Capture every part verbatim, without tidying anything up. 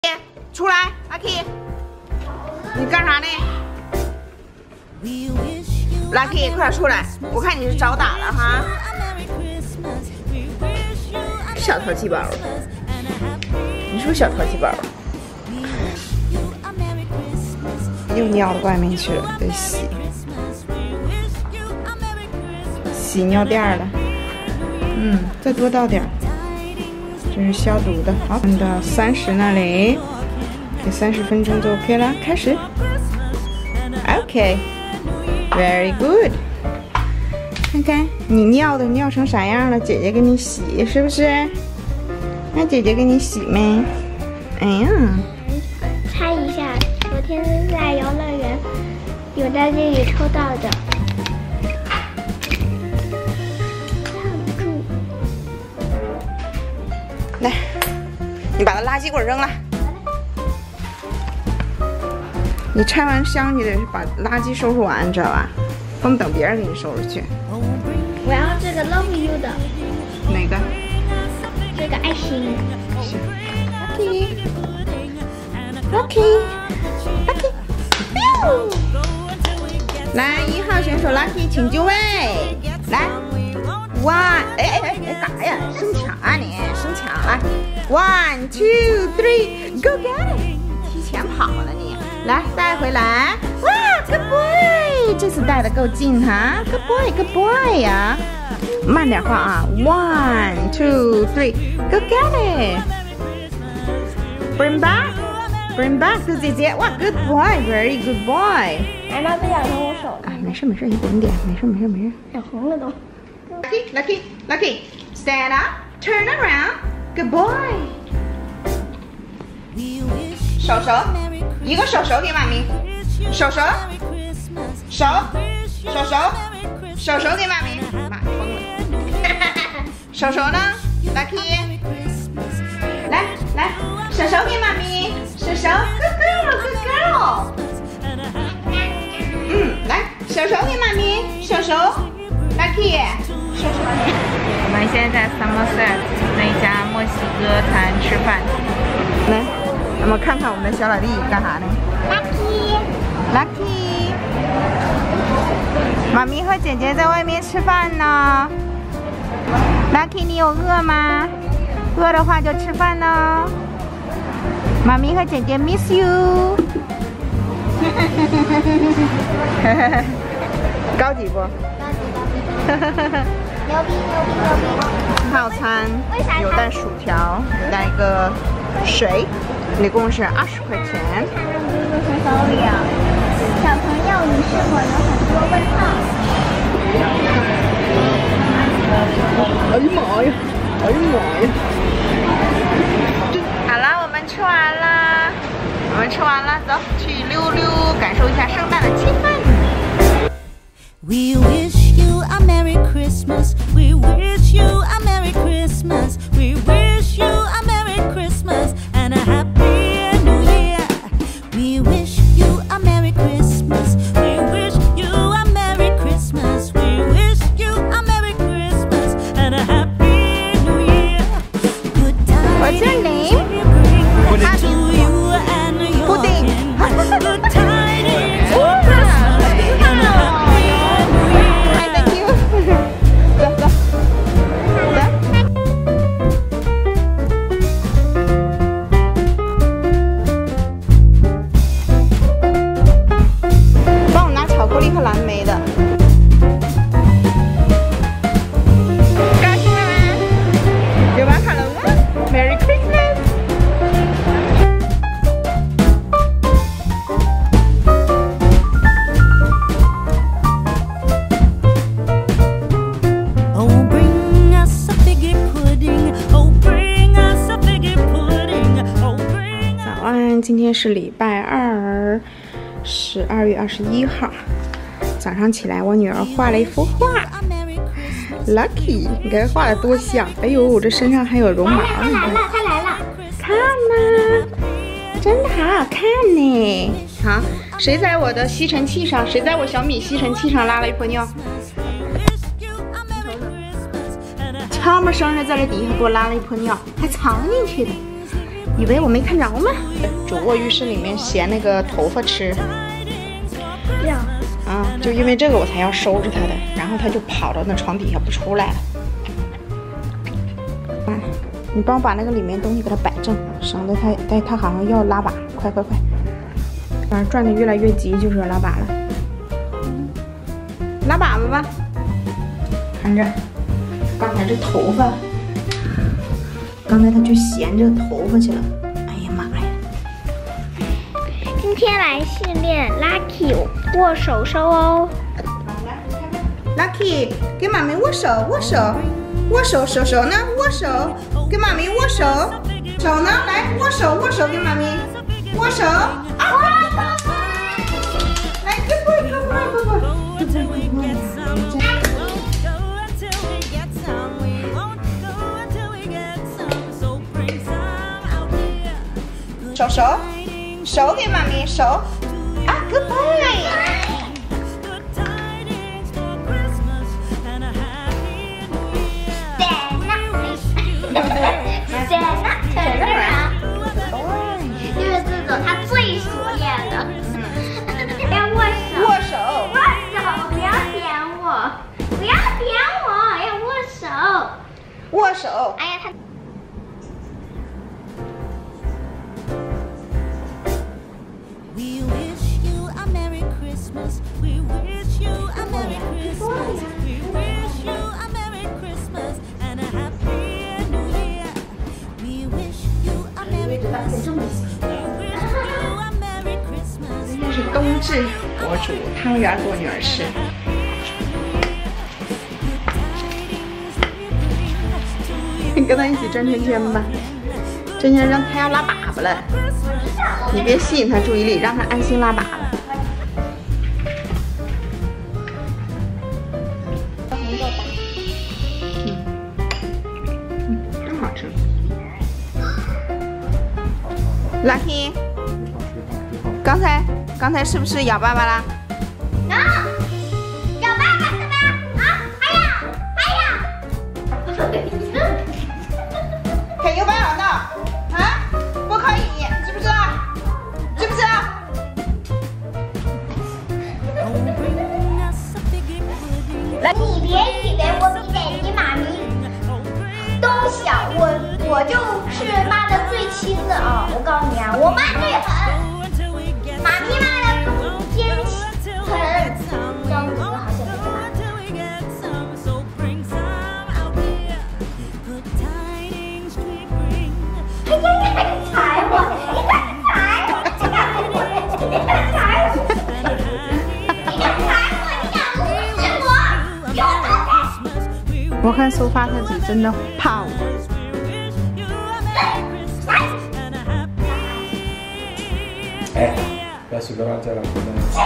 出来 ，Lucky， 你干啥呢 ？Lucky， 快点出来！我看你是找打了哈。小淘气包，你是不是小淘气包？又尿到外面去了，得洗。洗尿垫了。嗯，再多倒点。 这是消毒的，好，放到三十那里，给三十分钟就 OK 了。开始 ，OK，very good。看看你尿的尿成啥样了，姐姐给你洗，是不是？让姐姐给你洗没？哎呀， 猜一下，昨天在游乐园有在这里抽到的。 来，你把那垃圾给我扔了。你拆完箱，你得把垃圾收拾完，知道吧？不能等别人给你收拾去。 我要这个 love you 的。 哪个？ 这个爱心。 行。Lucky，Lucky，Lucky。来，一号选手 Lucky， 请就位。来。 One， 哎哎哎哎，干啥呀？生抢啊你！生抢来 ！One two three go get it！ 提前跑了你，来带回来！哇 ，Good boy！ 这次带的够近哈 ！Good boy，Good boy 呀！慢点画啊 ！One two three go get it！Bring back，bring back， 给姐姐！哇 ，Good boy，very good boy！ 难道不想从我手上？ 哎，没事没事，一点点，没事没事没事。 脸红了都。 Lucky, Lucky, Lucky. Stand up, turn around. Good boy. 手手，一个手手给妈咪。手手，手，手手，手手给妈咪。妈疯了。手手呢 ？Lucky。来来，手手给妈咪。手手 ，Good girl, Good girl. 嗯，来，手手给妈咪。手手 ，Lucky。 我们现在在 Somerset 那一家墨西哥餐吃饭。来，我们看看我们的小老弟干啥呢 ？Lucky，Lucky， 妈咪和姐姐在外面吃饭呢。Lucky， 你有饿吗？饿的话就吃饭呢。妈咪和姐姐 miss you。高级不？高级高级。牛逼牛逼牛逼！套餐有带薯条，有带一个水，一共是二十块钱。 手里啊，小朋友，你是否有很多问号？ 哎呀妈呀！哎呀妈呀！好了，我们吃完了，我们吃完了，走去溜溜，感受一下圣诞的气氛。We wish you a Merry Christmas. We wish you a Merry Christmas. We wish you a Merry Christmas and a Happy New Year. We wish you a Merry Christmas. We wish you a Merry Christmas. We wish you a Merry Christmas and a Happy New Year. Good times. What's your name? Pudding. Pudding. Good tidings for Christmas and a Happy Thank you. 走走走。帮我拿巧克力和蓝莓的。高兴了吗？有玩卡龙吗 ？Merry Christmas。 今天是礼拜二，十二月二十一号。早上起来，我女儿画了一幅画 ，Lucky， 你看画的多像！哎呦，我这身上还有绒毛呢。 他来了，他来了， 看呐，真的好好看呢。好，谁在我的吸尘器上？谁在我小米吸尘器上拉了一泡尿？悄没声的在这底下给我拉了一泡尿，还藏进去的。 以为我没看着吗？主卧浴室里面嫌那个头发吃。 要。 啊，就因为这个我才要收着它的，然后它就跑到那床底下不出来了。哎，你帮我把那个里面东西给它摆正，省得它，哎，它好像要拉粑，快快快！反正转的越来越急，就是要拉粑了。拉粑粑吧，看着，刚才这头发，刚才它就衔着头发去了。哎呀妈呀！ 今天来训练 Lucky 握手收哦。 Lucky， 给妈咪握手，握手，握手，手手呢？握手，给妈咪握手，手呢？来握手，握手，给妈咪握手。啊！来，给过来，给过来，给过来，给过来。手手，手给妈咪手。啊 ，Good boy。 就是这种他最熟练的。要握手， 握手， 握手，不要点我，不要点我，要握手， 握手。 哎呀，他。 We wish you a Merry Christmas. We wish you a Merry Christmas. We wish you a Merry Christmas and a Happy New Year. We wish you a Merry Christmas. We wish you a Merry Christmas. 这是冬至，我煮汤圆给我女儿吃。跟她一起转圈圈吧，转圈让她要拉粑粑了。 你别吸引他注意力，让他安心拉粑粑。嗯，真好吃。Lucky， 刚才刚才是不是咬爸爸啦？ 啊！咬爸爸是吧？啊！哎呀！哎呀！ 可有办法呢？啊？不可以，知不知道？ 知不知道？ 来，你别以为我比得你妈咪都小，我我就是妈的最亲的啊！我告诉你啊，我妈最狠，妈咪妈的更坚狠，这样子好像是吧？哎呀呀，你踩我！你敢踩我！你敢踩我！你敢踩我！ 我看收发他是真的怕我。 哎，不要随便乱叫了，真的。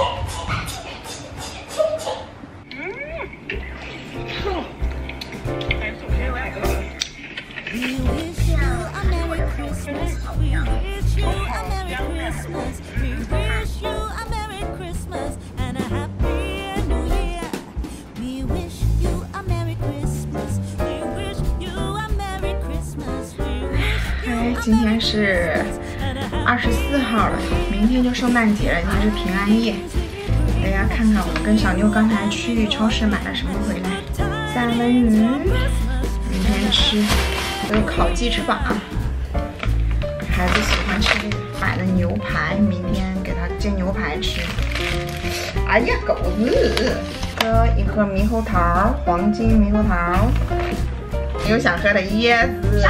今天是二十四号了，明天就圣诞节了，今天是平安夜。大家看看我跟小妞刚才去超市买了什么回来？三文鱼，明天吃。还有烤鸡翅膀，孩子喜欢吃这个。买的牛排，明天给他煎牛排吃。哎呀，狗子！喝一盒猕猴桃，黄金猕猴桃。有想喝的椰子。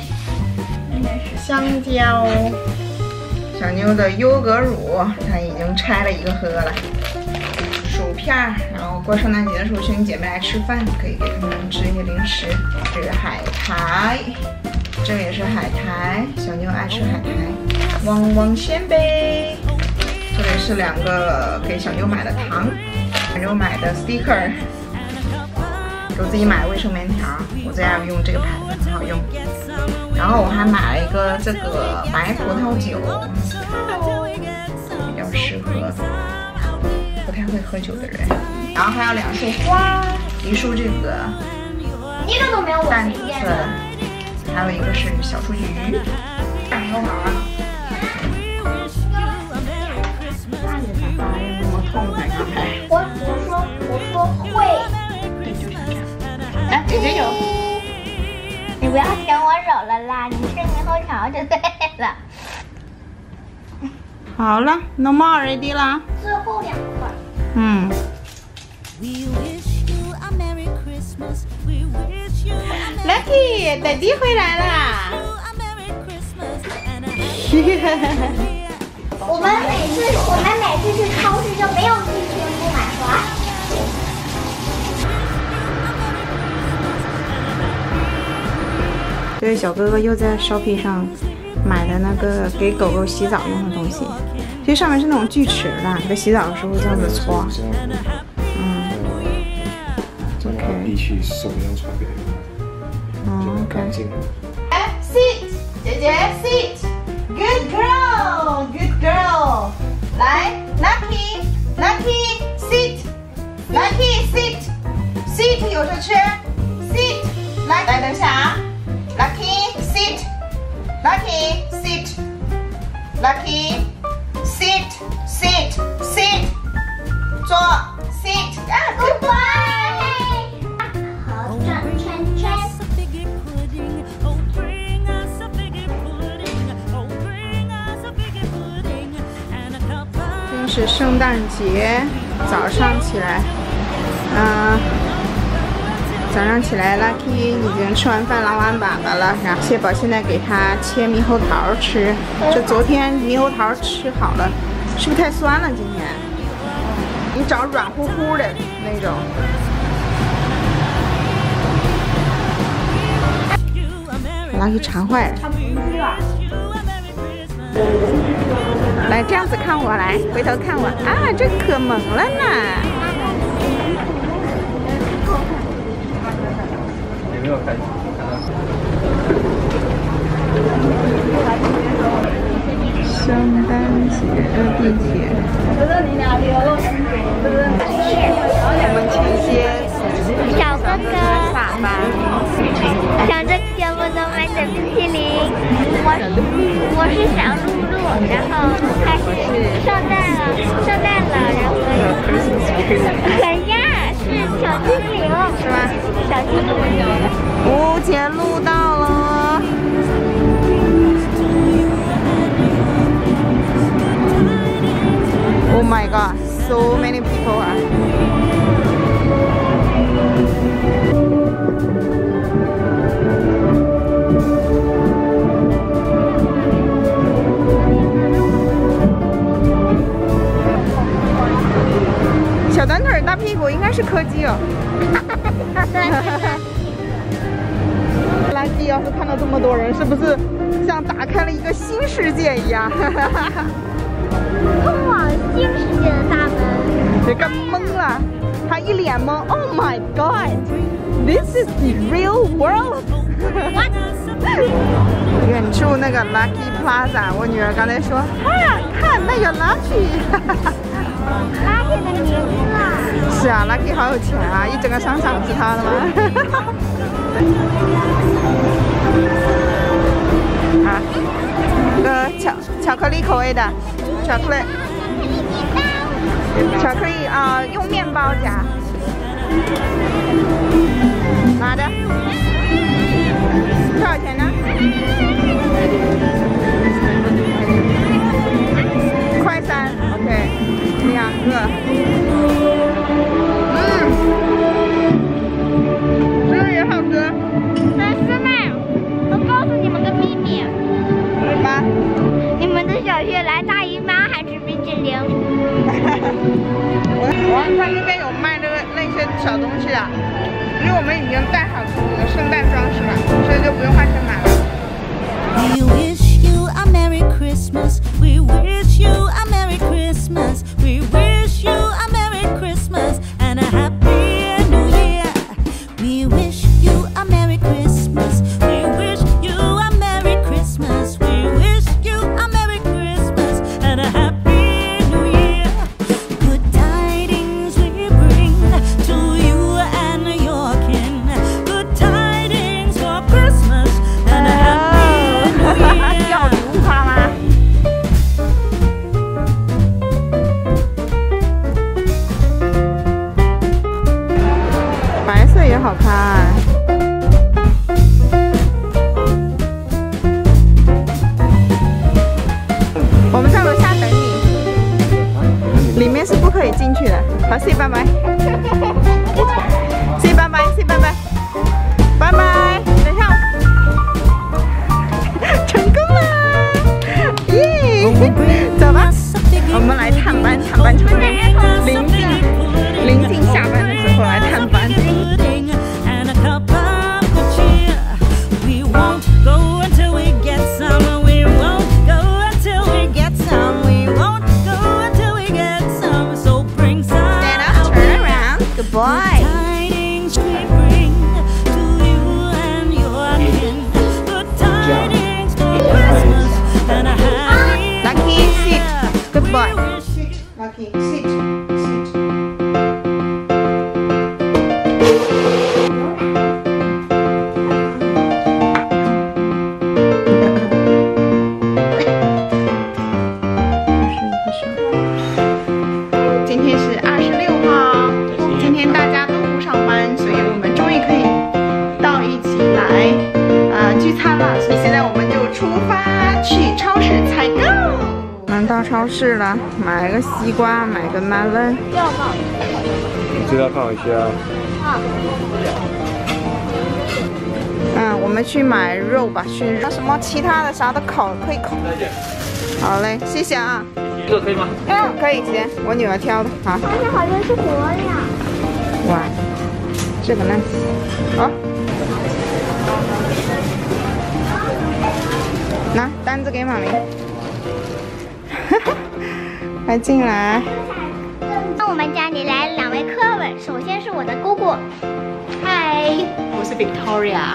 香蕉，小妞的优格乳，她已经拆了一个喝了。薯片，然后过圣诞节的时候请姐妹来吃饭，可以给他们吃一些零食。这是海苔，这也是海苔，小妞爱吃海苔。汪汪仙贝，这里是两个给小妞买的糖，小妞买的 sticker， 给我自己买的卫生棉条，我最爱用这个牌子，很好用。 然后我还买了一个这个白葡萄酒，比较适合不太会喝酒的人。然后还有两束花，一束这个一个都没有我淡紫推荐色的，还有一个是小雏菊。 多好啊！ 我我说我说会。 来，姐姐有。 你不要舔我手了啦，你吃猕猴桃就对了。 好了 ，no more ready 啦。 最后两块。 嗯。 Lucky， 弟弟回来啦！ 我们每次我们每次去超市就没有去全部买花。 对，小哥哥又在 Shopee 上买的那个给狗狗洗澡用的东西，其实上面是那种锯齿的，给洗澡的时候这样子搓。嗯。 OK。比起手要搓给就很干净了。 哎 ，sit， 姐姐 sit，good girl，good girl， 来 ，Lucky，Lucky sit，Lucky sit，sit 有着吃 ，sit， 来，来等一下啊 ，Lucky sit，Lucky sit，Lucky sit sit sit， 坐 sit， 啊 ，good boy。 是圣诞节早上起来，嗯、呃，早上起来 ，Lucky 已经吃完饭拉完粑粑了，然后蟹宝现在给他切猕猴桃吃，这昨天猕猴桃吃好了，是不是太酸了？今天你找软乎乎的那种。Lucky 馋坏了。 来，这样子看我，来，回头看我啊，这可萌了呢！ 有没有看？ 圣诞节的地铁。我们前些小哥哥下班， 想着节目中买的冰淇淋。我是我是小露露，然后开始圣诞了，圣诞了，然后哎呀，是小精灵是吧？小精灵。 五节路到了。Oh my god, so many people 啊！ 小短腿大屁股应该是柯基哦。Lucky 要是看到这么多人，是不是像打开了一个新世界一样？ 通往新世界的大门。 这个懵了，他一脸懵。Oh my god, this is the real world 。远处那个 Lucky Plaza， 我女儿刚才说，啊，看那个 Lucky。 Lucky 的名字啊！ 是啊 ，Lucky 好有钱啊，一整个商场是他的吗？啊，个巧巧克力口味的，巧克力，巧克力啊、呃，用面包夹。拿着，多少钱呢？快三 ，OK， 两个。嗯，这个也好吃。 但是呢，我告诉你们个秘密。 什么？ 你们的小学来大姨妈还吃冰淇淋？ 我看那边有卖这个那些小东西的，因为我们已经带好自己的圣诞装饰了，所以就不用花钱买了。 We wish you a Merry Christmas. We wish you a Merry Christmas. We wish you a Merry Christmas and a Happy New Year. We wish you a Merry Christmas. We wish you a Merry Christmas. We wish you a Merry Christmas and a Happy New Year. Good tidings we bring to you and your kin. Good tidings for Christmas and a Happy New Year. 好 ，say 拜拜。say 拜拜 ，say 拜拜，拜拜。等一下，成功了，耶！走吧，我们来探班，探班成功。临近临近下班的时候来探班。 Boy. Tidings we bring to you and your kin. Good tidings for Christmas and a happy Lucky, sit. Good boy. Lucky, sit, sit. 今天是二十六号。 今天大家都不上班，所以我们终于可以到一起来啊、呃、聚餐了。所以现在我们就出发去超市采购。我们到超市了，买个西瓜，买个 melon。 知道放一下。 嗯，我们去买肉吧，去肉什么其他的啥都烤可以烤。好嘞，谢谢啊。 这个可以吗？ 嗯，可以，行，我女儿挑的，好。 而且好像是活的呀。 哇，这个呢？好，拿单子给妈咪。快进来。 那我们家里来了两位客人，首先是我的姑姑，嗨， 我是 Victoria。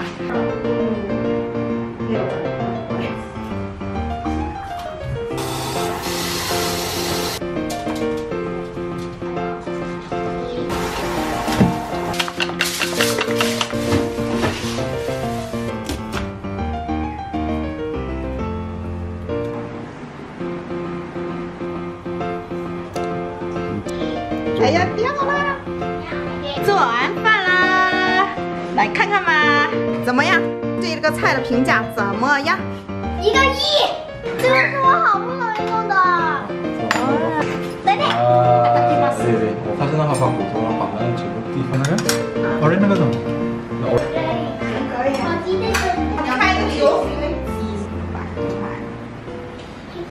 哎呀，掉了！做完饭啦，来看看吧，怎么样？对这个菜的评价怎么样？ 一个亿，这个是我好不容易弄的。来点。 啊，对对，我发现了好把骨头了，把那几个地方那个，哦，那个怎么？